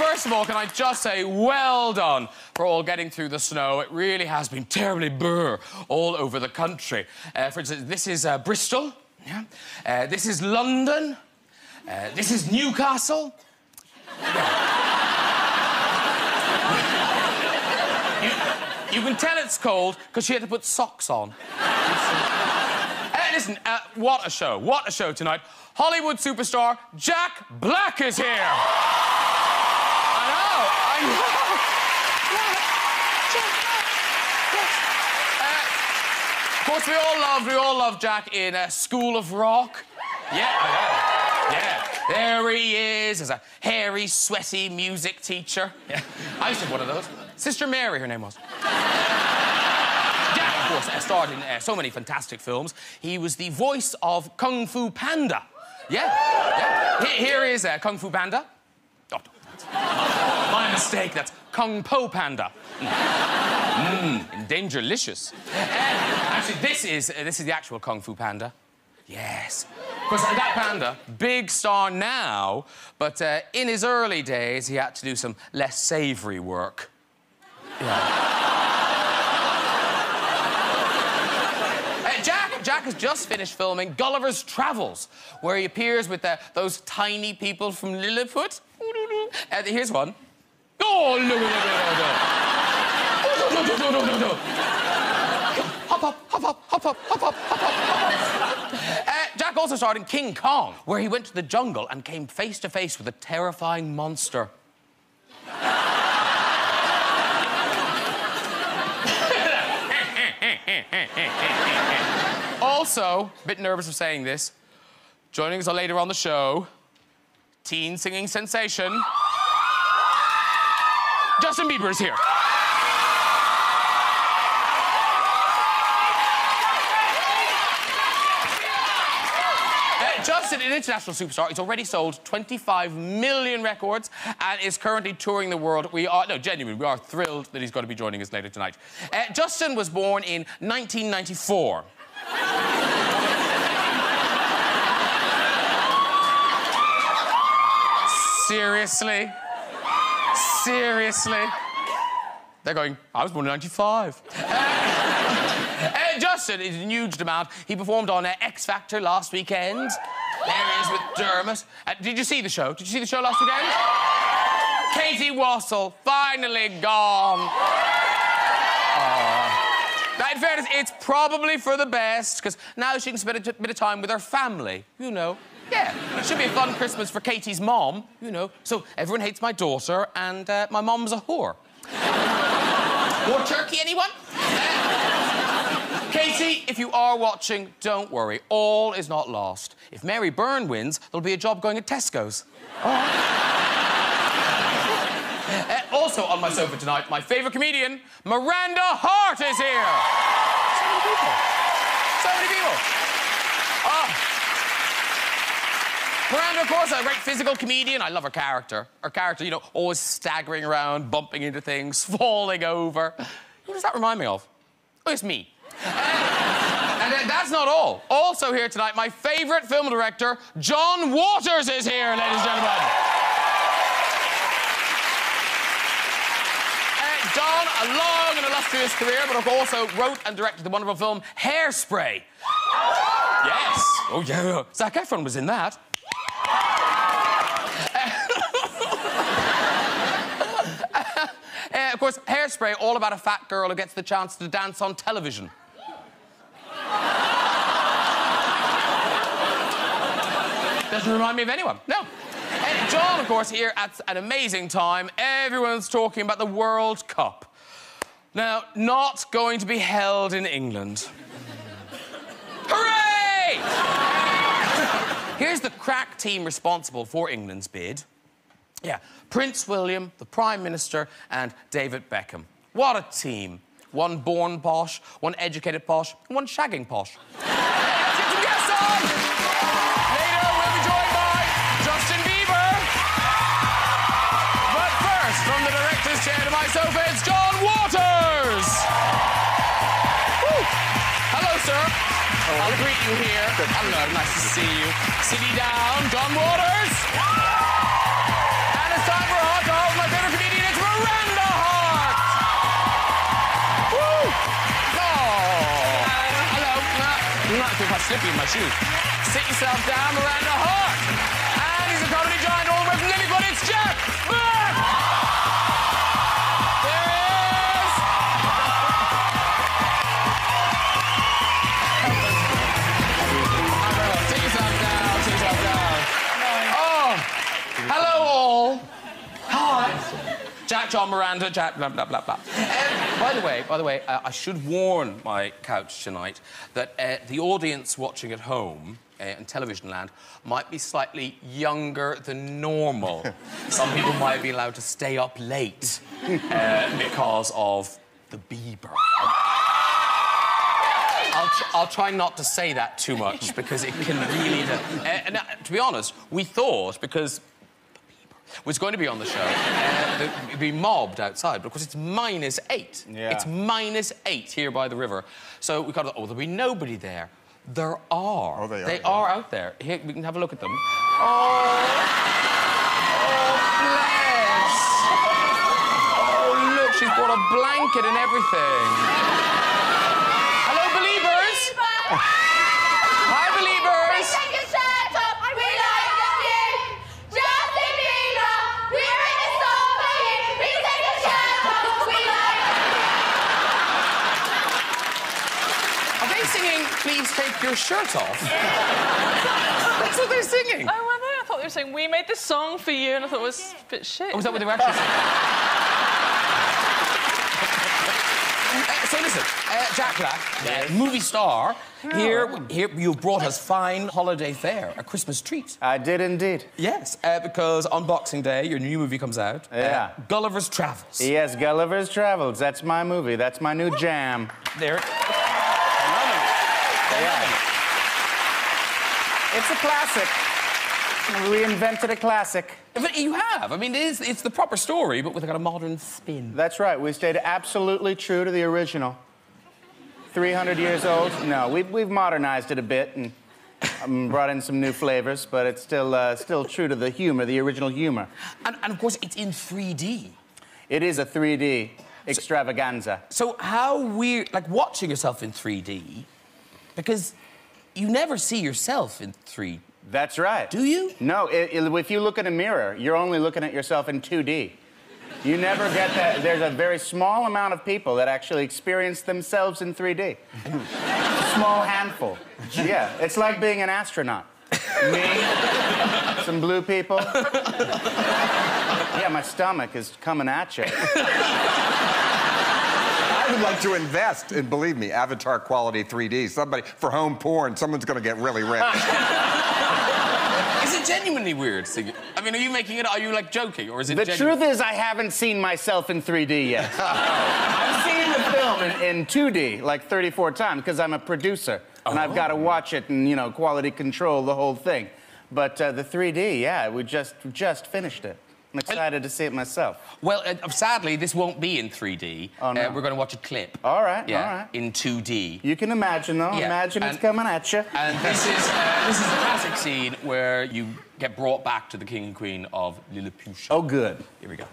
first of all, can I just say well done for all getting through the snow. It really has been terribly burr all over the country. For instance, this is Bristol. Yeah. This is London. This is Newcastle. You can tell it's cold because she had to put socks on. Listen, what a show. What a show tonight. Hollywood superstar Jack Black is here. I know. Of course, we all love Jack in School of Rock. Yeah. There he is as a hairy, sweaty music teacher. Yeah. I used to have one of those. Sister Mary, her name was. Jack, of course, starred in so many fantastic films. He was the voice of Kung Fu Panda. Yeah. Here is Kung Fu Panda. Oh, that's my mistake. That's Kung Po Panda. Dangerlicious. Actually, this is the actual Kung Fu Panda. Yes. Of course, that panda, big star now, but in his early days, he had to do some less savoury work. Yeah. Jack has just finished filming Gulliver's Travels, where he appears with those tiny people from Lilliput. Here's one. Oh, look. Hop up. Jack also starred in King Kong, where he went to the jungle and came face to face with a terrifying monster. Also, a bit nervous of saying this, joining us later on the show, teen singing sensation, Justin Bieber is here. Justin, an international superstar, he's already sold 25 million records and is currently touring the world. Genuinely, we are thrilled that he's going to be joining us later tonight. Justin was born in 1994. Seriously? They're going, I was born in 95. Justin is in huge demand. He performed on X Factor last weekend. There he is with Dermot. Did you see the show? Did you see the show last weekend? Katie Wassel, finally gone. Now, in fairness, it's probably for the best, because now she can spend a bit of time with her family, you know. Yeah, it should be a fun Christmas for Katie's mom, you know. So everyone hates my daughter, and my mom's a whore. More turkey, anyone? Katie, if you are watching, don't worry. All is not lost. If Mary Byrne wins, there'll be a job going at Tesco's. Also on my sofa tonight, my favourite comedian, Miranda Hart, is here. So many people. Miranda, of course, a great physical comedian. I love her character. Her character, you know, always staggering around, bumping into things, falling over. Who does that remind me of? Oh, it's me. And that's not all. Also here tonight, my favourite film director, John Waters, is here, ladies and gentlemen. John, a long and illustrious career, but also wrote and directed the wonderful film Hairspray. Yes. Oh, yeah. Zac Efron was in that. Of course, Hairspray, all about a fat girl who gets the chance to dance on television. Doesn't remind me of anyone, no. John, of course, here at an amazing time. Everyone's talking about the World Cup. Now, not going to be held in England. Hooray! Here's the crack team responsible for England's bid. Yeah, Prince William, the Prime Minister, and David Beckham. What a team. One born posh, one educated posh, and one shagging posh. Let's get some guests on! Later, we'll be joined by Justin Bieber. But first, from the director's chair to my sofa, it's John Waters! Woo. Hello, sir. Hello. I'll greet you here. Good. Hello, nice to see you. Sit down, John Waters. And it's time for Hot Dog do not feel quite slippy in my shoes. Sit yourself down, Miranda Hart. And he's a comedy giant all the way from Liverpool. It's Jack Black! There he is! Sit yourself down, sit yourself down. Oh, hello all. Hi. Jack, John, Miranda, Jack, blah, blah, blah, blah. By the way, I should warn my couch tonight that the audience watching at home in television land might be slightly younger than normal. Some people might be allowed to stay up late because of the Bieber. I'll try not to say that too much because it can really... to be honest, we thought, because was going to be on the show, it'd be mobbed outside, because it's -8. Yeah. It's -8 here by the river. So we got, oh, there'll be nobody there. There are. Oh, they are. They are out there. Here, we can have a look at them. Oh, bless. Oh, look, she's brought a blanket and everything. Hello, believers. Hi, believers. Take your shirt off. We like you. Justin Bieber. We're in the song for you. Please take your shirt off. We like you. Are they singing, please take your shirt off? That's what they're singing. Oh, were they? I thought they were saying, we made this song for you, and I thought it was a bit shit. Oh, was that what they were actually saying? So listen, Jack Black, movie star, here you've brought us fine holiday fare, a Christmas treat. I did indeed. Yes, because on Boxing Day, your new movie comes out. Yeah. Gulliver's Travels. Yes, Gulliver's Travels. That's my movie. That's my new jam. There. It's a classic. We invented a classic. But you have. I mean, it's the proper story, but with a kind of modern spin. That's right. We stayed absolutely true to the original. 300 years old? No, we've modernized it a bit and brought in some new flavors, but it's still true to the humor, the original humor. And of course, it's in 3D. It is a 3D extravaganza. So how weird, like watching yourself in 3D, because you never see yourself in 3D. That's right. Do you? No, if you look in a mirror, you're only looking at yourself in 2D. You never get that. There's a very small amount of people that actually experience themselves in 3D. A small handful. Yeah, it's like being an astronaut. Me, some blue people. Yeah, my stomach is coming at you. I would like to invest in, believe me, Avatar quality 3D. Somebody, for home porn, someone's going to get really rich. Is it genuinely weird? I mean, are you making it? Are you like joking, or is it? The genuine? truth is, I haven't seen myself in 3D yet. I've seen the film in 2D like 34 times because I'm a producer and I've got to watch it and quality control the whole thing. But the 3D, yeah, we just finished it. I'm excited to see it myself. Well, sadly, this won't be in 3D. Oh, no. We're going to watch a clip. All right, yeah, all right. in 2D. You can imagine, though. Yeah, Imagine it's coming at you. And this is the classic scene where you get brought back to the king and queen of Lilliputian. Oh, good. Here we go.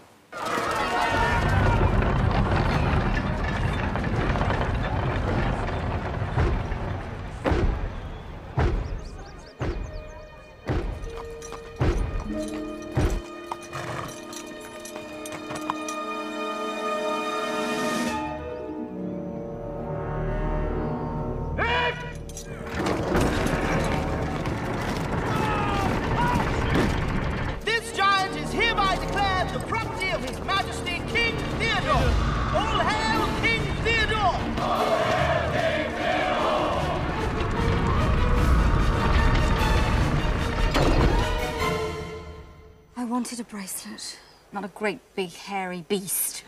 I wanted a bracelet, not a great big hairy beast.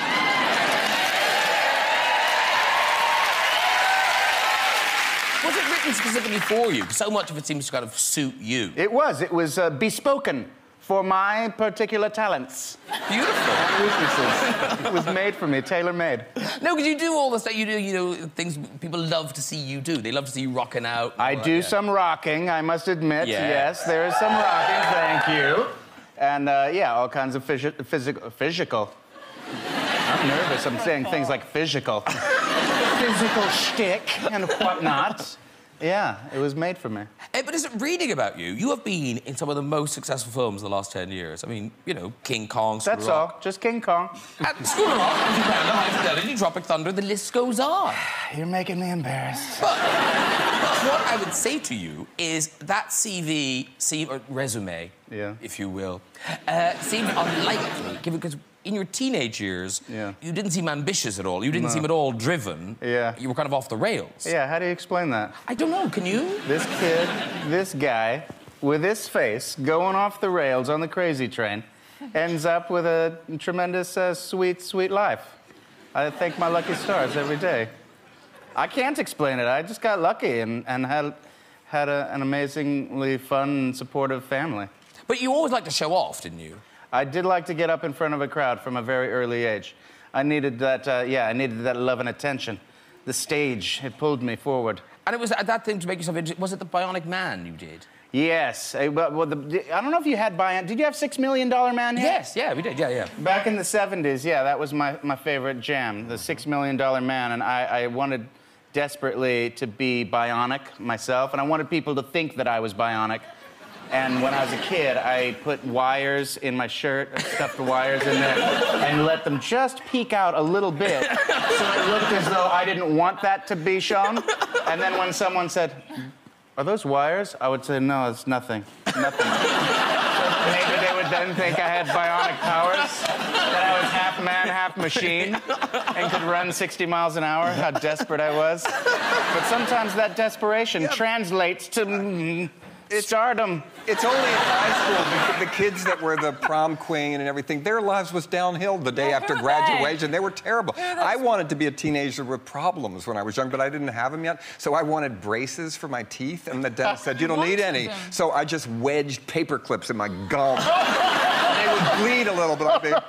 Was it written specifically for you? So much of it seems to kind of suit you. It was bespoken for my particular talents. Beautiful. Weaknesses. It was made for me, tailor-made. No, because you do all the stuff. You do, things people love to see you do. They love to see you rocking out. I do some rocking, I must admit. Yeah. Yes, there is some rocking, thank you. And, yeah, all kinds of physical. I'm nervous. I'm saying things like physical. Physical shtick and whatnot. Yeah, it was made for me. But is it reading about you? You have been in some of the most successful films in the last 10 years. I mean, you know, King Kong, School That's of Rock. all. Just King Kong. School of Rock, High Fidelity, Tropic Thunder, the list goes on. You're making me embarrassed. But what I would say to you is that CV or resume, if you will, seemed unlikely, because in your teenage years, you didn't seem ambitious at all. You didn't seem at all driven. Yeah. You were kind of off the rails. Yeah, how do you explain that? I don't know, can you? This kid, this guy, with his face going off the rails on the crazy train, ends up with a tremendous, sweet, sweet life. I thank my lucky stars every day. I can't explain it. I just got lucky and had an amazingly fun and supportive family. But you always liked to show off, didn't you? I did like to get up in front of a crowd from a very early age. I needed that, I needed that love and attention. The stage, it pulled me forward. And it was that thing to make yourself interesting. Was it the Bionic Man you did? Yes. I don't know if you had Did you have $6 Million Man yet? Yes, yeah, we did, yeah. Back in the 70s, yeah, that was my favorite jam, the $6 Million Man, and I wanted desperately to be bionic myself, and I wanted people to think that I was bionic. And when I was a kid, I put wires in my shirt, stuffed wires in there, and let them just peek out a little bit, so it looked as though I didn't want that to be shown. And then when someone said, "Are those wires?" I would say, "No, it's nothing. Nothing." So maybe they would then think I had bionic powers, that I was half man, half machine, and could run 60 miles an hour, how desperate I was. But sometimes that desperation translates to stardom. It's only in high school, the kids that were the prom queen and everything, their lives was downhill the day after graduation. They were terrible. I wanted to be a teenager with problems when I was young, but I didn't have them yet. So I wanted braces for my teeth, and the dentist said, "You don't need any." So I just wedged paper clips in my gum. They would bleed a little, but I'd be,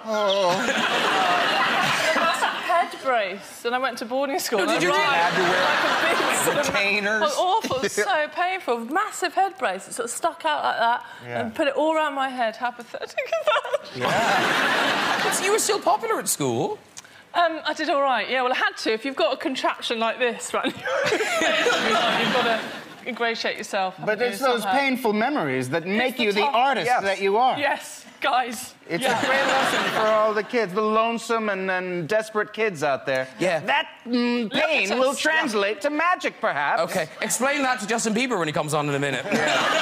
Head brace, and I went to boarding school. No, did you had to wear like a big sort of retainers? It was awful. It was so painful. Massive head brace. It sort of stuck out like that and put it all around my head. How pathetic is that? Yeah. So you were still popular at school? I did all right. Yeah, well, I had to. If you've got a contraption like this, right, you've got to ingratiate yourself. But it's those painful memories that make you the artist that you are. Yes, guys. It's a great lesson for all the kids, the lonesome and desperate kids out there. Yeah. That pain will translate to magic, perhaps. Okay, explain that to Justin Bieber when he comes on in a minute.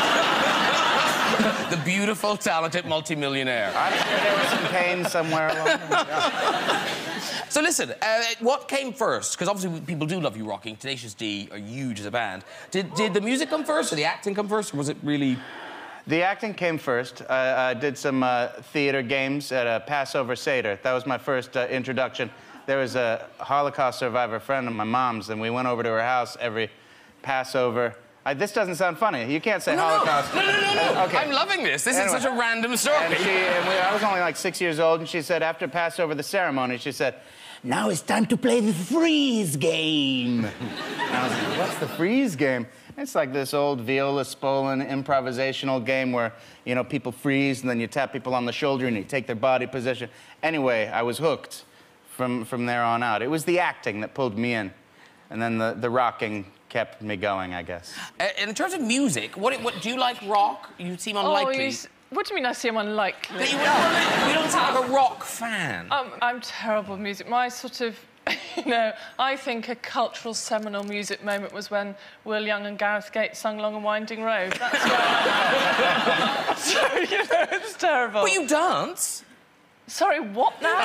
The beautiful, talented multimillionaire. I'm sure there was some pain somewhere along the way. So listen, what came first? Because obviously people do love you rocking. Tenacious D are huge as a band. Did the music come first, or the acting come first, or was it really... The acting came first. I did some theater games at a Passover Seder. That was my first introduction. There was a Holocaust survivor friend of my mom's, and we went over to her house every Passover. This doesn't sound funny. You can't say Holocaust. No. Okay. I'm loving this. This is such a random story. I was only like 6 years old, and she said, after Passover, the ceremony, she said, "Now it's time to play the freeze game." And I was like, "What's the freeze game?" It's like this old Viola Spolin improvisational game where, you know, people freeze, and then you tap people on the shoulder, and you take their body position. Anyway, I was hooked from there on out. It was the acting that pulled me in, and then the rocking kept me going, I guess. In terms of music, what do you like rock? You seem unlikely. What do you mean I seem unlikely? You don't sound like a rock fan. I'm terrible at music. My sort of, you know, I think a cultural seminal music moment was when Will Young and Gareth Gates sung Long and Winding Road. That's where I am. So, you know, it's terrible. But you dance. Sorry, what now?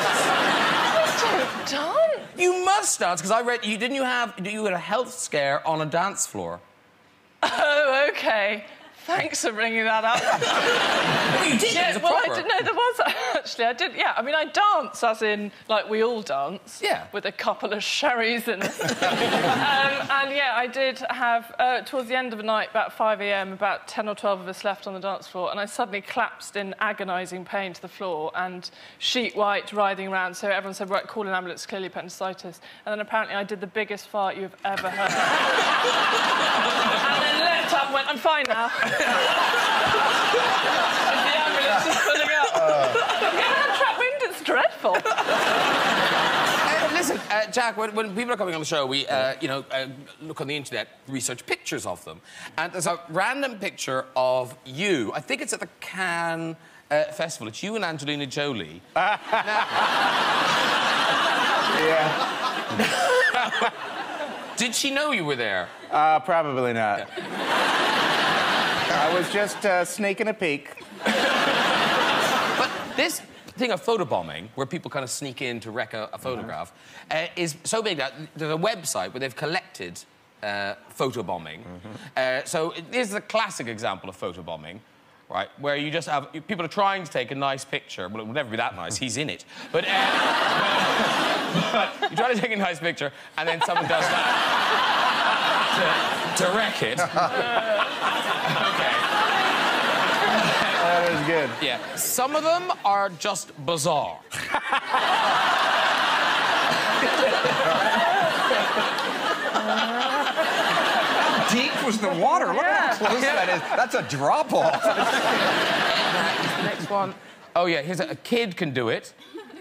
I don't dance. You must dance, because I read you had a health scare on a dance floor. Oh, OK. Thanks for bringing that up. Well, you did. Yeah, It was a well, proper. I didn't know there was actually. I did. Yeah, I mean, I dance as in like we all dance. Yeah. With a couple of sherries and. And yeah, I did have towards the end of the night, about 5 a.m., about 10 or 12 of us left on the dance floor, and I suddenly collapsed in agonising pain to the floor and sheet white writhing around. So everyone said, "Right, call an ambulance, clearly appendicitis." And then apparently I did the biggest fart you've ever heard. And then leapt up and went, "I'm fine now." The ambulance is pulling up. Yeah, trap wind, it's dreadful. Listen, Jack, when people are coming on the show, we, look on the internet, research pictures of them. And there's a random picture of you. I think it's at the Cannes Festival. It's you and Angelina Jolie. Yeah. Did she know you were there? Probably not. I was just sneaking a peek. But this thing of photobombing, where people kind of sneak in to wreck a photograph, is so big that there's a website where they've collected photobombing. So this is a classic example of photobombing, right? Where you just have... People are trying to take a nice picture. Well, it will never be that nice. He's in it. But you try to take a nice picture, and then someone does that to wreck it. OK. That was good. Yeah. Some of them are just bizarre. Deep was the water. Look how close that is. That's a drop-off. The next one. Oh, yeah, here's a kid can do it.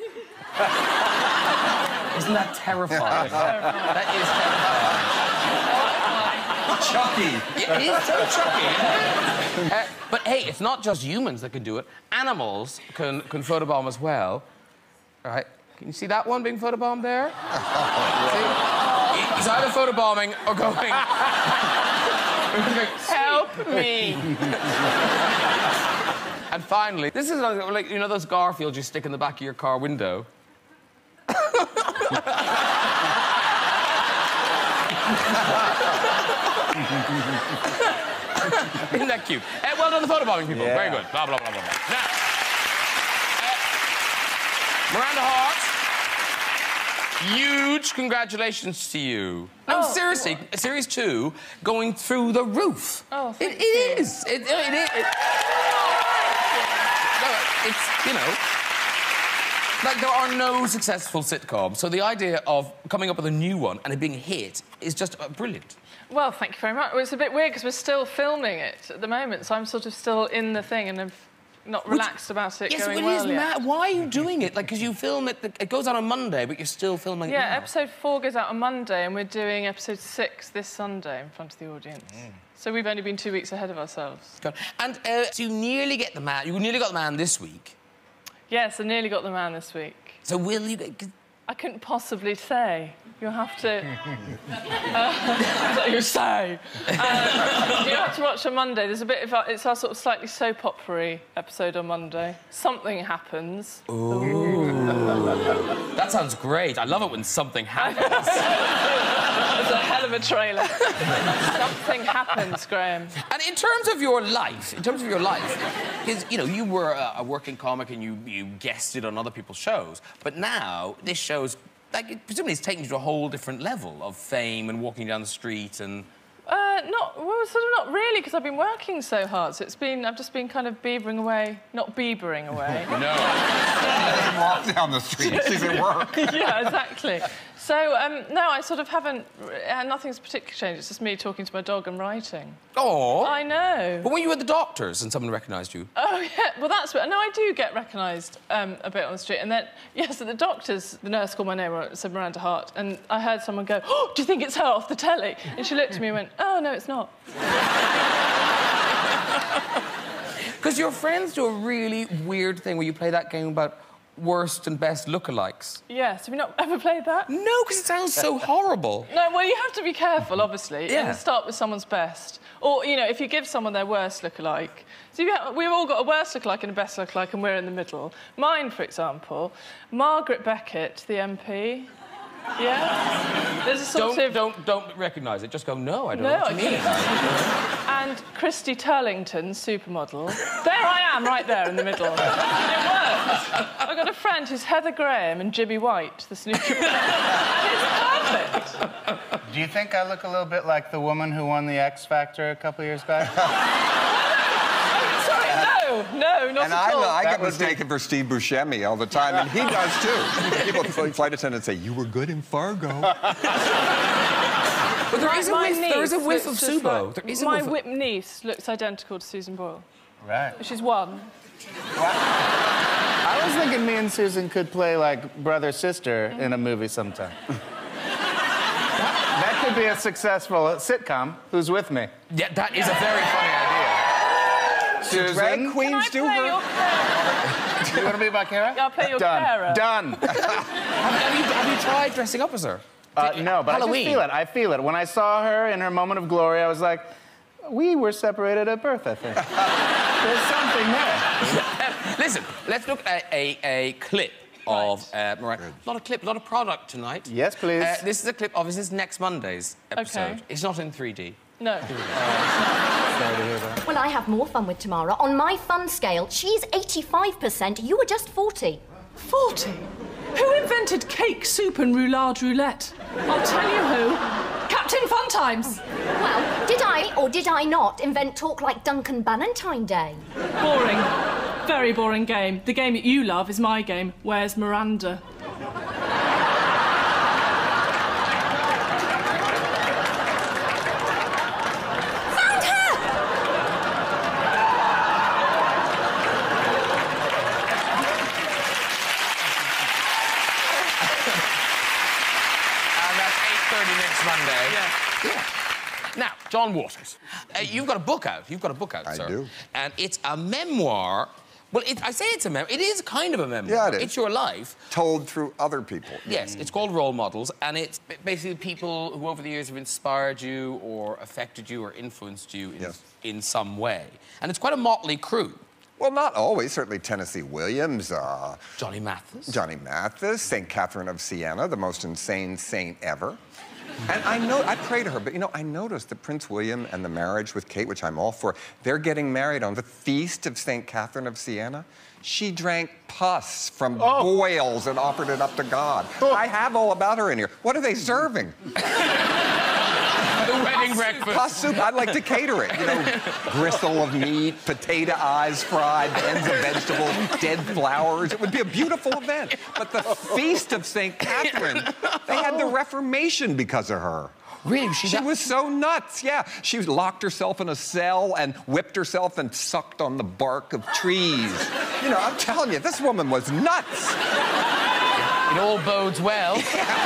Isn't that terrifying? That is terrifying. Chucky. Yeah, it is so chucky, isn't it? But hey, it's not just humans that can do it. Animals can photobomb as well. All right, can you see that one being photobombed there? See? He's either photobombing or going... Help me! And finally, this is like, you know those Garfields you stick in the back of your car window? Isn't that cute? Well done, the photobombing people. Yeah. Very good. Blah, blah, blah, blah, blah. Now, Miranda Hart, huge congratulations to you. No, seriously, Series 2 going through the roof. Oh, thank it you. is. It is. No, it's, you know... Like, there are no successful sitcoms, so the idea of coming up with a new one and it being a hit is just brilliant. Well, thank you very much. Well, it's a bit weird because we're still filming it at the moment, so I'm sort of still in the thing and I've not relaxed about it going well yet. Why are you doing it? Like, because you film it... It goes out on Monday, but you're still filming it now. Yeah, episode 4 goes out on Monday and we're doing episode 6 this Sunday in front of the audience. So we've only been 2 weeks ahead of ourselves. And so you nearly get the man... You nearly got the man this week. Yes, I nearly got the man this week. So will you get... I couldn't possibly say. You'll have to... you say. You have to watch on Monday. There's a bit of... It's our sort of slightly soap opera-y episode on Monday. Something happens. Ooh. That sounds great. I love it when something happens. It's a hell of a trailer. Something happens, Graham. And in terms of your life, because, you know, you were a working comic and you guested on other people's shows, but now this show's, like, presumably it's taken you to a whole different level of fame and walking down the street and... Sort of not really, because I've been working so hard, so I've just been kind of Biebering away, not Biebering away. No. She doesn't walk down the street, she's at work. Yeah, exactly. So, no, I sort of haven't... nothing's particularly changed. It's just me talking to my dog and writing. Oh. I know. But when you were at the doctor's and someone recognised you... Oh, yeah. Well, that's... No, I do get recognised a bit on the street. And then, yes, at the doctor's, the nurse called my name, said Miranda Hart, and I heard someone go, "Oh, do you think it's her off the telly?" And she looked at me and went, "Oh, no, it's not." Because your friends do a really weird thing where you play that game about worst and best lookalikes. Yes, have you not ever played that? No, because it sounds so horrible. No, well, you have to be careful, obviously, Yeah. and start with someone's best. Or, you know, if you give someone their worst lookalike... So we've all got a worst lookalike and a best lookalike, and we're in the middle. Mine, for example, Margaret Beckett, the MP. Yeah? There's a sort of... Don't recognise it. Just go, no, I don't know No, what you mean. And Christy Turlington, supermodel. There I am, right there in the middle. And it worked. I've got a friend who's Heather Graham and Jimmy White, the snooker player. And it's perfect. Do you think I look a little bit like the woman who won the X Factor a couple years back? No, not at all. I get mistaken for Steve Buscemi all the time, and he does too. People, flight attendants say, "You were good in Fargo." But there is a whiff of Subo. My niece looks identical to Susan Boyle. Right. She's one. I was thinking me and Susan could play, like, brother-sister in a movie sometime. to be a successful sitcom, who's with me? Yeah, that is a very funny idea. Susan? Drag queens do her. You want to be my Kara? I'll play your Kara. Done. Have you tried dressing up as her? No, but Halloween. I just feel it. I feel it. When I saw her in her moment of glory, I was like, we were separated at birth, I think. There's something there. Listen, let's look at a clip of Miranda. Not a clip, not a product tonight. Yes, please. This is a clip of this is next Monday's episode. Okay. It's not in 3D. No. Sorry to hear that. Well, I have more fun with Tamara. On my fun scale, she's 85%, you were just 40. 40? Who invented cake, soup and roulade roulette? I'll tell you who. Captain Funtimes. Well, did I or did I not invent talk like Duncan Bannatyne Day? Boring. Very boring game. The game that you love is my game. Where's Miranda? Monday. Yeah. Now, John Waters, you've got a book out. You've got a book out, sir. I do. And it's a memoir. Well, I say it's a memoir. It is kind of a memoir. Yeah, it is. It's your life. Told through other people. Yes, it's called Role Models, and it's basically people who over the years have inspired you or affected you or influenced you in some way. And it's quite a motley crew. Well, not always. Certainly Tennessee Williams, Johnny Mathis. Johnny Mathis, St. Catherine of Siena, the most insane saint ever. And I pray to her, but, you know, I noticed that Prince William and the marriage with Kate, which I'm all for, they're getting married on the feast of St. Catherine of Siena. She drank pus from boils and offered it up to God. I have all about her in here. What are they serving? The wedding breakfast. Pus soup, I'd like to cater it. You know, gristle of meat, potato eyes fried, ends of vegetables, dead flowers. It would be a beautiful event. But the feast of St. Catherine, they had the Reformation because of her. Really? She was so nuts, yeah. She locked herself in a cell and whipped herself and sucked on the bark of trees. You know, I'm telling you, this woman was nuts. It all bodes well.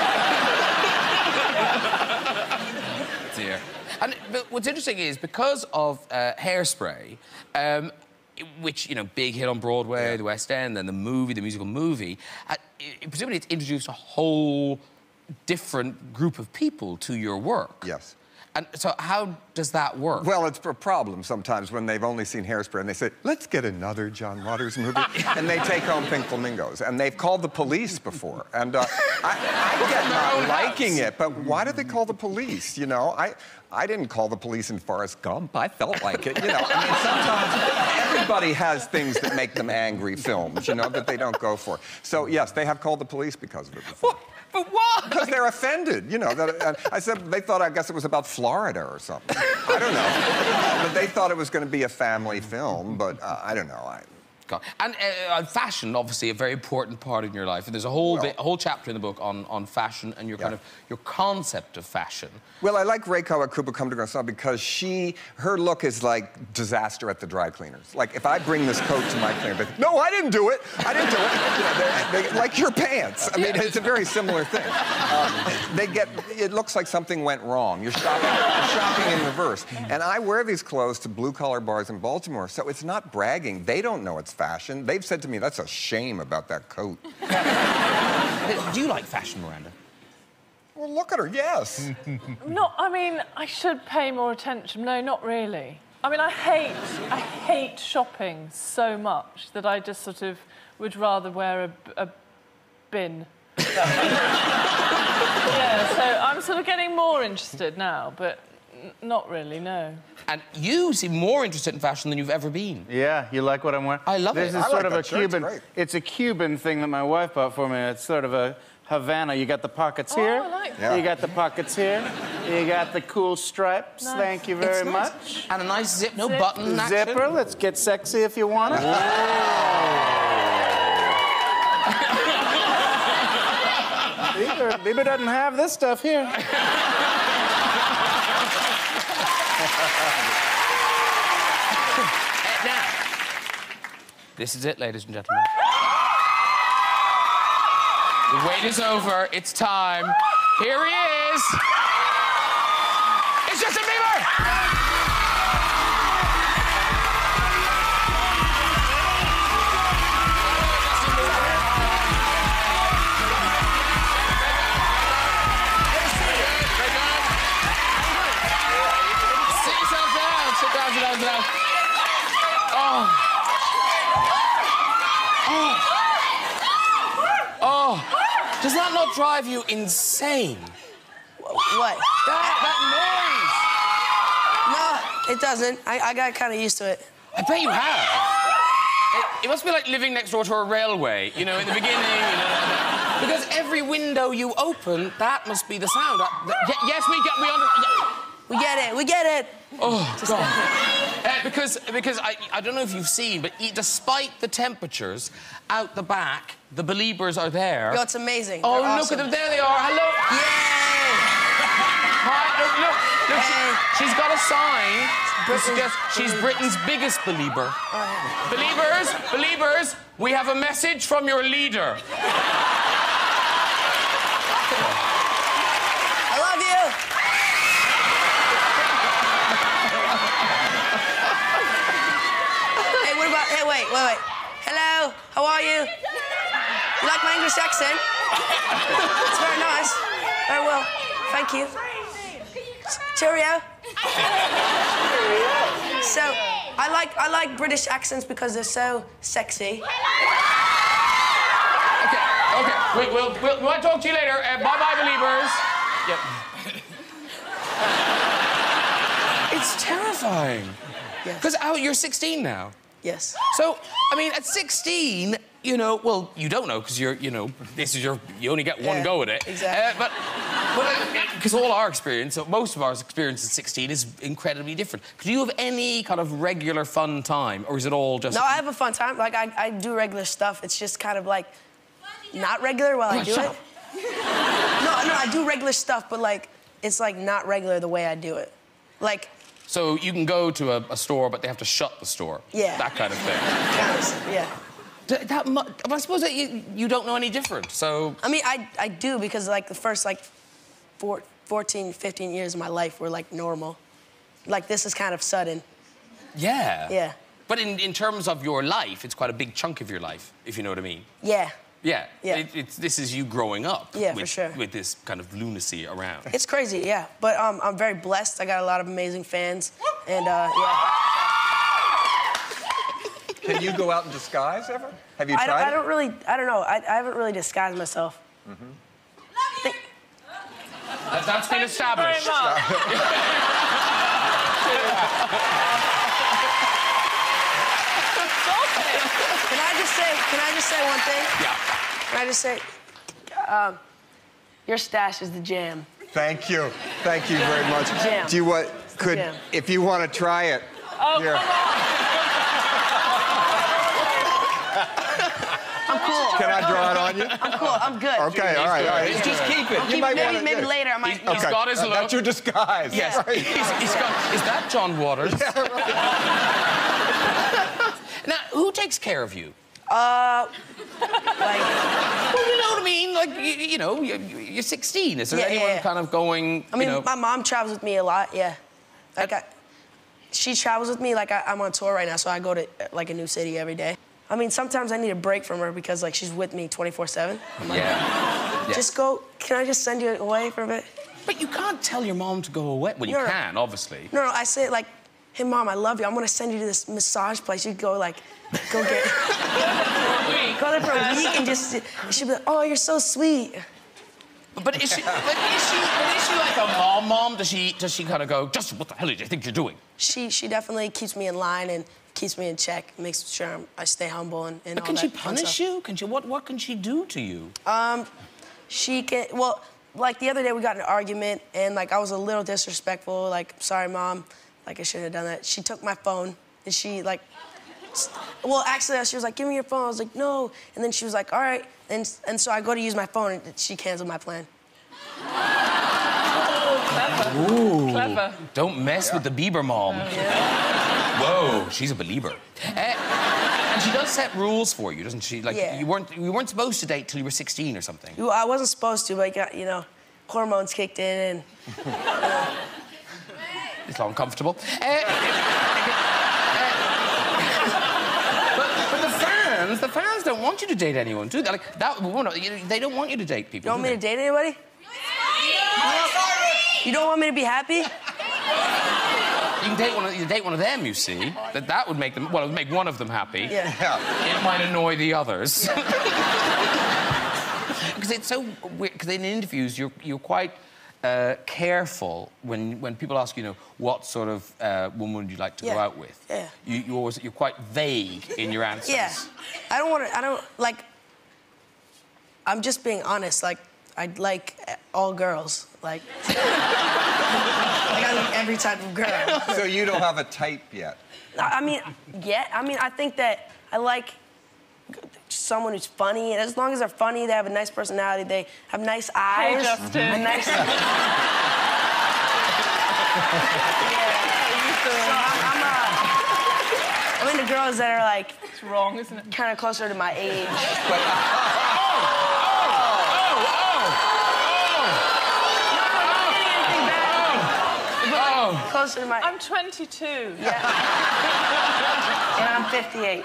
Dear. And but what's interesting is because of Hairspray, which, you know, big hit on Broadway, the West End, and the musical movie, presumably it's introduced a whole different group of people to your work. Yes. And so how does that work? Well, it's a problem sometimes when they've only seen Hairspray and they say, let's get another John Waters movie. And they take home Pink Flamingos. And they've called the police before. And I get not liking it, but why do they call the police? You know, I didn't call the police in Forrest Gump. I felt like it, you know. I mean, sometimes everybody has things that make them angry films, you know, that they don't go for. So, yes, they have called the police because of it before. But what? Because they're offended, you know. I said, they thought, I guess it was about Florida or something. I don't know. But they thought it was going to be a family film, but I don't know. And fashion, obviously, a very important part in your life. And there's a whole chapter in the book on fashion and your kind of your concept of fashion. Well, I like Ray Kawakubo come to Garcon because her look is like disaster at the dry cleaners. Like, if I bring this coat to my cleaner, they think, no, I didn't do it. I didn't do it. You know, they like your pants. I mean, it's a very similar thing. It looks like something went wrong. You're shopping in reverse. And I wear these clothes to blue-collar bars in Baltimore, so it's not bragging. They don't know it's fashion. They've said to me, that's a shame about that coat. Do you like fashion, Miranda? Well, look at her, yes. No, I mean, I should pay more attention. No, not really. I mean, I hate shopping so much that I just sort of would rather wear a bin. Yeah, so I'm sort of getting more interested now, but not really, no. And you seem more interested in fashion than you've ever been. Yeah, you like what I'm wearing? I love it. This is sort of a Cuban. It's a Cuban thing that my wife bought for me. It's sort of a Havana. You got the pockets here. I like that. You got the pockets here. You got the cool stripes. Nice. Thank you very much. And a nice zip, no button action. Zipper. Let's get sexy if you want it. Bieber doesn't have this stuff here. Now, this is it, ladies and gentlemen. The wait is over. It's time. Here he is. comes out. Oh. Oh. Does that not drive you insane? What? That No, it doesn't. I got kind of used to it. noise. I bet you have. It must be like living next door to a railway, you know, in the beginning, you know. Because every window you open, that must be the sound. Yes, we get it. We get it. Oh, God. Because I don't know if you've seen, but despite the temperatures, out the back, the Beliebers are there. Yo, it's amazing. Oh, They're look awesome. at them. There they are. Hello. Yay! Hi, look. Hey. She's got a sign. She's Britain's biggest Belieber. Beliebers, we have a message from your leader. I love you. Hey, what about... Hey, wait. Hello, how are you? You like my English accent? It's very nice. Very well. Thank you. Cheerio. So, I like British accents because they're so sexy. Okay. We'll talk to you later. Bye-bye, Beliebers. Yep. It's terrifying. Yes. Because you're 16 now. Yes. So, I mean, at 16, you know, well, you don't know because you only get one go at it. Exactly. But because all our experience, most of our experience at 16 is incredibly different. Do you have any kind of regular fun time, or is it all just... No, I have a fun time. Like, I do regular stuff. It's just kind of like not regular while I do it. No, I do regular stuff, but like, it's like not regular the way I do it. Like... So you can go to a store, but they have to shut the store. Yeah. That kind of thing. Yeah. But I suppose that you don't know any different, so... I mean, I do, because, like, the first, like, 14, 15 years of my life were, like, normal. Like, this is kind of sudden. Yeah. Yeah. But in terms of your life, it's quite a big chunk of your life, if you know what I mean. Yeah. Yeah. Yeah. This is you growing up. Yeah, for sure. With this kind of lunacy around. It's crazy, yeah. But I'm very blessed. I got a lot of amazing fans, and, yeah. Can you go out in disguise ever? Have you tried I don't know. I haven't really disguised myself. Mm-hmm. That's been established. Can I just say one thing? Yeah. Can I just say, your stash is the jam. Thank you. Thank you very much. Jam. Do you want... Jam. If you want to try it... Oh, here. come on. I'm cool. Can I draw it on you? I'm cool. I'm good. Okay, all right. Just keep it. Maybe later I might... He's got his look. That's your disguise. Yes. Right. He's got... Is that John Waters? Yeah, right. Now, who takes care of you? Like... Well, you know what I mean? Like, you know, you're 16. Is there anyone kind of going, I mean, you know... my mom travels with me a lot, yeah. Like, she travels with me, like, I'm on tour right now, so I go to, like, a new city every day. I mean, sometimes I need a break from her because, like, she's with me 24/7. I'm like, just go, can I just send you away for a bit? But you can't tell your mom to go away. Well, you can, obviously. No, I say, like, hey, Mom, I love you. I'm gonna send you to this massage place. You go, like, go get... go there for a week and just... She'll be like, oh, you're so sweet. But is she like a mom? Does she kind of go, Justin, what the hell do you think you're doing? She definitely keeps me in line and keeps me in check, makes sure I stay humble and all that. But can she punish you? Can she, what can she do to you? She can, well, like the other day we got in an argument and like I was a little disrespectful, like, sorry, Mom, like I shouldn't have done that. She took my phone and she like, well, actually she was like, give me your phone. I was like, no. And then she was like, all right. And so I go to use my phone and she canceled my plan. Ooh. Clever. Don't mess with the Bieber mom. Whoa, she's a believer. And she does set rules for you, doesn't she? Like you weren't supposed to date till you were 16 or something. I wasn't supposed to, but you know, hormones kicked in and. It's uncomfortable. But the fans don't want you to date anyone, do they? Like that, they don't want you to date people. You want me to date anybody? You don't want me to be happy? You can date one of them, you see. That would make them... Well, it would make one of them happy. Yeah. It might annoy the others. Because it's so weird, because in interviews, you're quite careful when people ask, you know, what sort of woman would you like to go out with? Yeah. You're quite vague in your answers. Yeah. I'm just being honest. Like, I'd like all girls. Like, I like every type of girl. So you don't have a type yet? I mean, I think that I like someone who's funny. And as long as they're funny, they have a nice personality, they have nice eyes. Hey, Justin. A nice... So I'm into girls that are like... It's wrong, isn't it? Kind of closer to my age. Closer to my... I'm 22. Yeah. And I'm 58.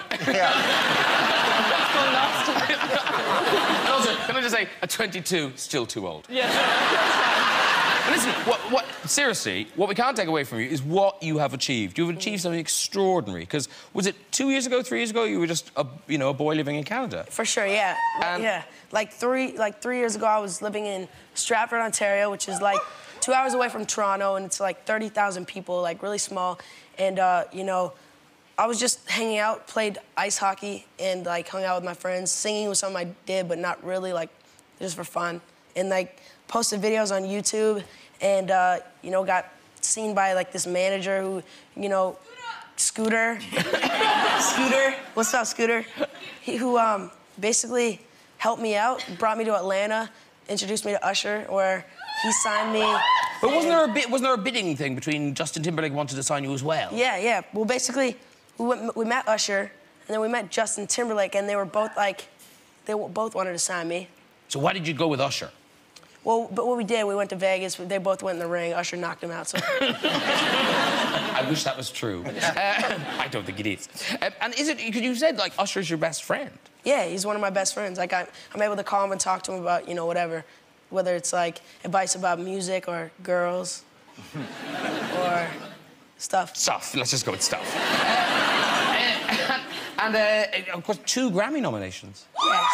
Also, can I just say, at 22, still too old. Yes. But listen, seriously, what we can't take away from you is what you have achieved. You've achieved something extraordinary. Because was it 2 years ago, 3 years ago, you were just a boy living in Canada? For sure, yeah. Yeah. Like three years ago, I was living in Stratford, Ontario, which is like 2 hours away from Toronto, and it's like 30,000 people, like really small. And you know, I was just hanging out, played ice hockey, and like hung out with my friends. Singing was something I did, but not really, like just for fun. And like posted videos on YouTube, and you know, got seen by like this manager who, you know, Scooter. Scooter, what's up, Scooter? Who basically helped me out, brought me to Atlanta, introduced me to Usher, where he signed me. But wasn't there a bidding thing between Justin Timberlake wanted to sign you as well? Yeah. Well, basically, we met Usher, and then we met Justin Timberlake, and they were both like, they both wanted to sign me. So why did you go with Usher? Well, but what we did, we went to Vegas. They both went in the ring. Usher knocked him out. So. I wish that was true. I don't think it is. And is it? Because you said like Usher's your best friend. Yeah, he's one of my best friends. Like I'm able to call him and talk to him about whatever. Whether it's like advice about music or girls or stuff. Stuff. Let's just go with stuff. And of course, 2 Grammy nominations. Yes.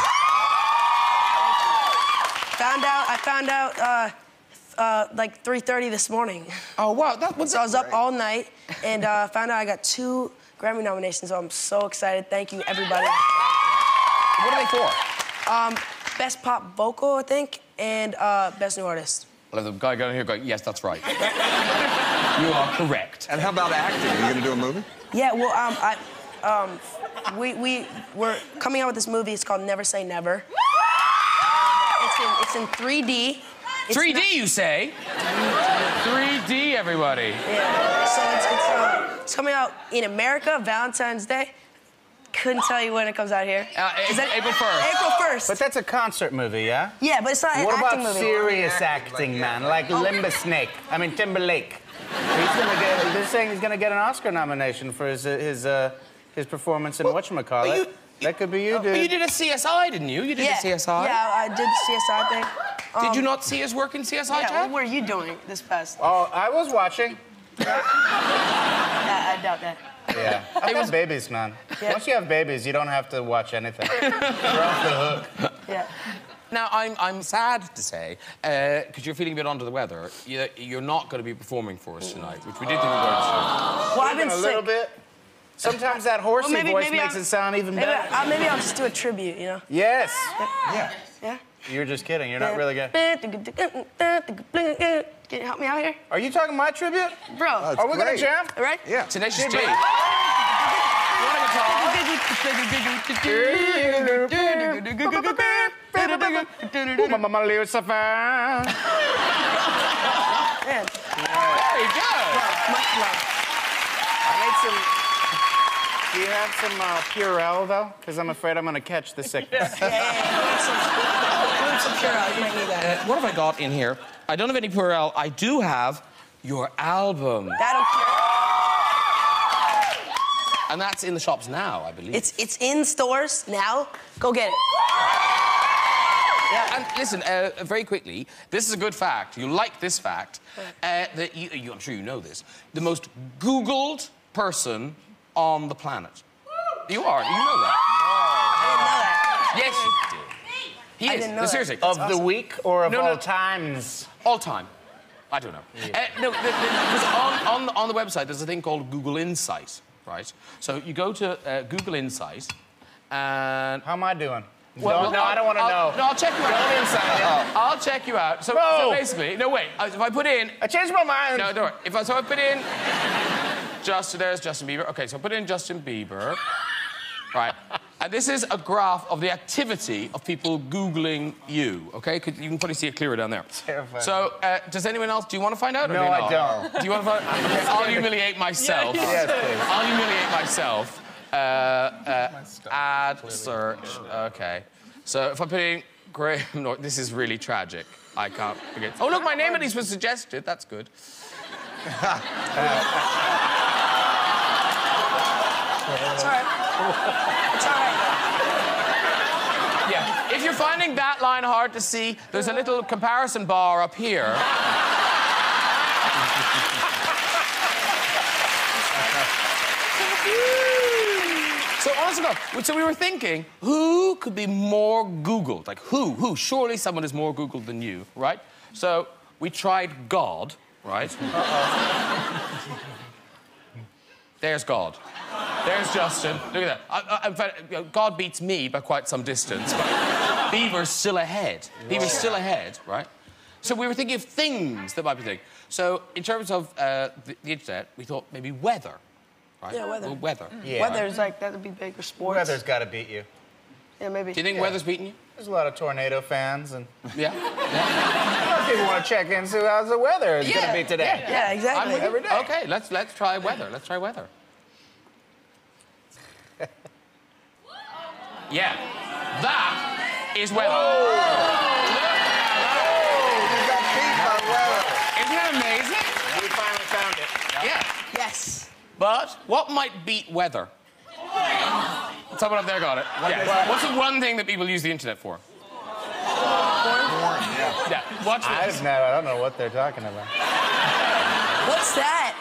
I found out like 3:30 this morning. Oh wow, So I was up all night and found out I got 2 Grammy nominations. So I'm so excited. Thank you, everybody. What are they for? Best pop vocal, I think, and best new artist. Well, the guy going here going, yes, that's right. You are correct. And how about acting? Are you going to do a movie? Yeah, well, we're coming out with this movie. It's called Never Say Never. It's in 3D. 3D, you say? 3D, everybody. Yeah. So it's coming out in America, Valentine's Day. Couldn't tell you when it comes out here. Is that April 1st? April 1st. But that's a concert movie, yeah? Yeah, but it's not an what acting about movie. serious acting, man? Like Timberlake. They're saying he's gonna get an Oscar nomination for his performance in whatchamacallit. That could be you, dude. But you did a CSI, didn't you? You did a CSI? Yeah, I did the CSI thing. Did you not see us work in CSI, Yeah, Chad? what were you doing this past? Oh, I was watching. I doubt that. Yeah. I've got babies, man. Yeah. Once you have babies, you don't have to watch anything. You're off the hook. Yeah. Now, I'm sad to say, because you're feeling a bit under the weather, you're not going to be performing for us tonight, which we did think we were going to. Well, I've been a sick. little bit. Sometimes that horsey voice makes it sound even better. Maybe I'll just do a tribute, you know? Yes. Yeah? You're just kidding. You're not really good. Can you help me out here? Are you talking my tribute? Bro. Are we going to jam? All right? Yeah. Tenacious D. Mama Lucifer. Man. Very good. Much love. I made some... Do you have some Purell, though? Because I'm afraid I'm going to catch the sickness. Some Purell. You might need that. What have I got in here? I don't have any Purell. I do have your album. That'll cure. And that's in the shops now, I believe. It's in stores now. Go get it. Yeah. And listen, very quickly, this is a good fact. You like this fact. That I'm sure you know this. The most Googled person on the planet. You are. You know that. I didn't know that. Yes, you do. He is. didn't know that. Seriously. Of the week or of No, all no. times? All time. I don't know. No, because on the website, there's a thing called Google Insight, right? So you go to Google Insight, and... How am I doing? Well, no, I don't want to know. No, I'll check you out. Google Insight. I'll check you out. So basically... No, wait. If I put in... I changed my mind. No, don't worry. So I put in... There's Justin Bieber. OK, so I put in Justin Bieber. Right. And this is a graph of the activity of people Googling you, OK? You can probably see it clearer down there. Terrifying. So, does anyone else... Do you want to find out? No, I don't. Do you want to find out? I'll humiliate myself. Yes, please. I'll humiliate myself. Add search. OK. So if I put in Graham Norton... This is really tragic. I can't forget... Oh, look, my name at least was suggested. That's good. It's all right. It's all right. Yeah. If you're finding that line hard to see, there's a little comparison bar up here. So, honestly, so we were thinking, who could be more Googled? Like, who? Surely someone is more Googled than you, right? So we tried God, right? There's God. There's Justin. Look at that. In fact, God beats me by quite some distance, but Bieber's still ahead. Bieber's still ahead, right? So we were thinking of things that might be things. So in terms of the internet, we thought maybe weather, right? Yeah, weather. Well, weather. Yeah. Weather's like, that would be big for sports. Weather's got to beat you. Yeah, maybe. Do you think weather's beating you? There's a lot of tornado fans, and Yeah. a lot of people want to check in, see how's the weather is going to be today. Yeah, exactly. Every day. Okay, let's try weather. Let's try weather. Yeah, that is weather. Isn't that amazing? We finally found it. Yeah. Yes. But what might beat weather? Someone up there got it. Yeah. What's the one thing that people use the internet for? Yeah. Watch this. I don't know what they're talking about. What's that?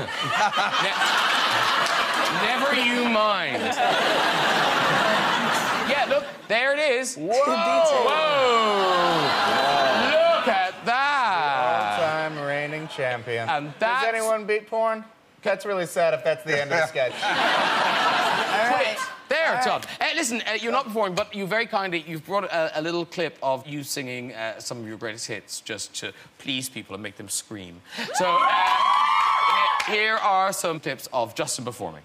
Never you mind. Yeah, look, there it is. Whoa! Whoa! Look at that. All-time reigning champion. And Does that's... anyone beat porn? That's really sad if that's the end of the sketch. All right. There, it's on. Listen, you're not performing, but you very kindly, you've brought a little clip of you singing some of your greatest hits just to please people and make them scream. So, here are some clips of Justin performing.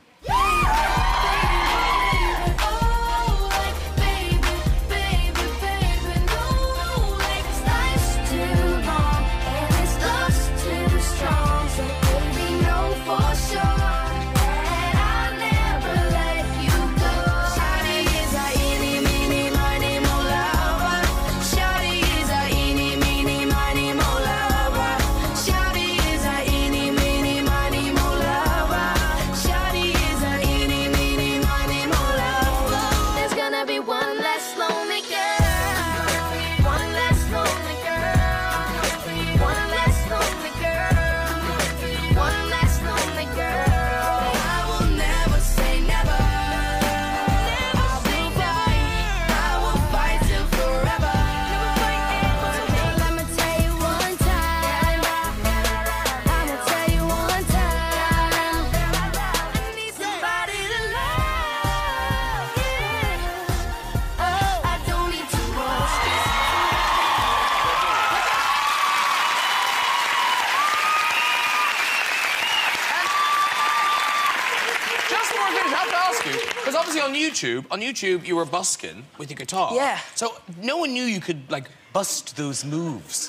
Because obviously on YouTube, you were busking with your guitar. Yeah. So no one knew you could, like, bust those moves.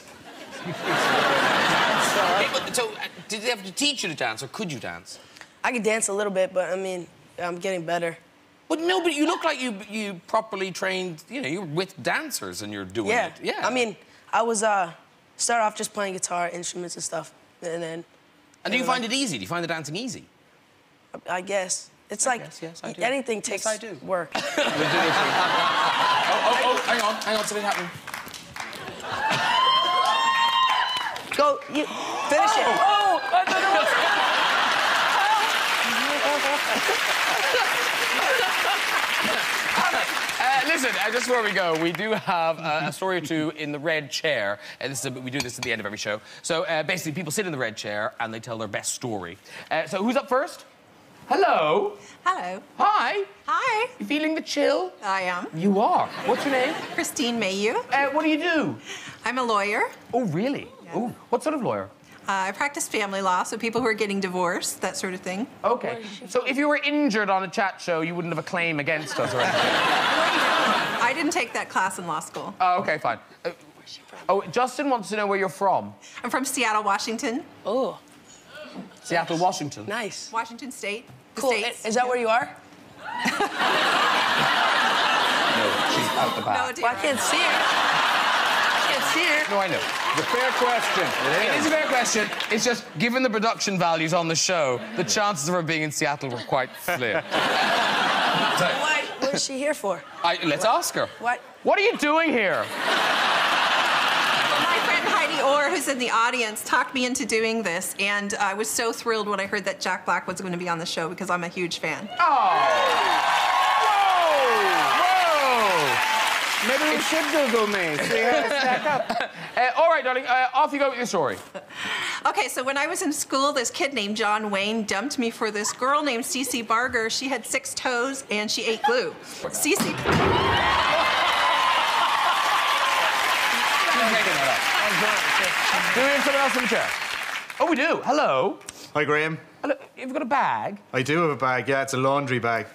So did they have to teach you to dance, or could you dance? I could dance a little bit, but, I mean, I'm getting better. But no, but you look like you properly trained, you know, you're with dancers and you're doing it. Yeah. I mean, I was, started off just playing guitar, instruments and stuff, and then... And do you find it easy? Do you find the dancing easy? I guess. It's like, yes, I do. anything takes work. Oh, hang on, something happening. Go, you finish it. Oh, I don't know what's Listen, just before we go, we do have a story or two in the red chair. We do this at the end of every show. So basically, people sit in the red chair and they tell their best story. So who's up first? Hello. Hello. Hi. Hi. You feeling the chill? I am. You are. What's your name? Christine Mayu. What do you do? I'm a lawyer. Oh, really? Yeah. Oh, what sort of lawyer? I practice family law, so people who are getting divorced, that sort of thing. Okay. So if you were injured on a chat show, you wouldn't have a claim against us or anything? I didn't take that class in law school. Oh, okay, fine. Justin wants to know where you're from. I'm from Seattle, Washington. Oh, Seattle, Washington. nice. Washington State. The Cool. States. Is that where you are? No, she's out the back. No, dear. Well, I can't see her. I can't see her. No, I know. It's a fair question. It is a fair question. It's just, given the production values on the show, the chances of her being in Seattle were quite slim. What is she here for? Let's ask her. What? What are you doing here? My friend Heidi Orr, who's in the audience, talked me into doing this, and I was so thrilled when I heard that Jack Black was going to be on the show because I'm a huge fan. Oh! Maybe we should Google me. See how I stack up. All right, darling, off you go with your story. Okay, so when I was in school, this kid named John Wayne dumped me for this girl named Cece Barger. She had 6 toes, and she ate glue. Cece... Do we have someone else in the chair? Oh, we do. Hello. Hi, Graham. Hello. You've got a bag? I do have a bag, yeah, it's a laundry bag.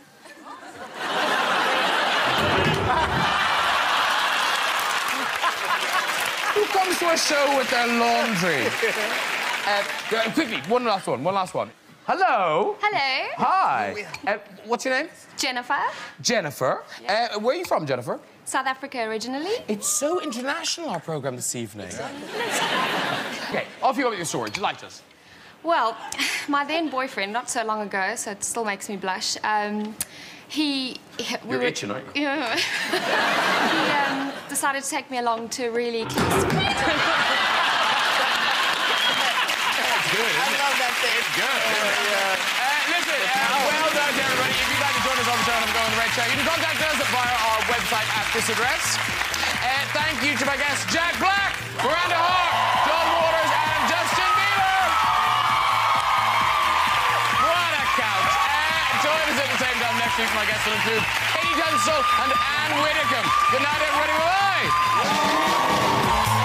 Who comes to a show with their laundry? Quickly, one last one. Hello. Hello. Hi. What's your name? Jennifer. Jennifer. Where are you from, Jennifer? South Africa originally. It's so international, our programme this evening. Okay, off you go with your story. Delight us. Well, my then boyfriend, not so long ago, so it still makes me blush. You're itching, aren't you? Yeah. He decided to take me along to a really close. It's good, isn't it? I love that thing. It's good. Listen, well done to everybody. If you'd like to join us on the show and go on the red chair, you can contact us via our website at this address. Thank you to my guests, Jack Black, Miranda Hart, John Waters, and Justin Bieber. What a count. Join us at the same time next week. My guests will include Katie Tunstall and Anne Widdicombe. Good night, everybody. Bye-bye.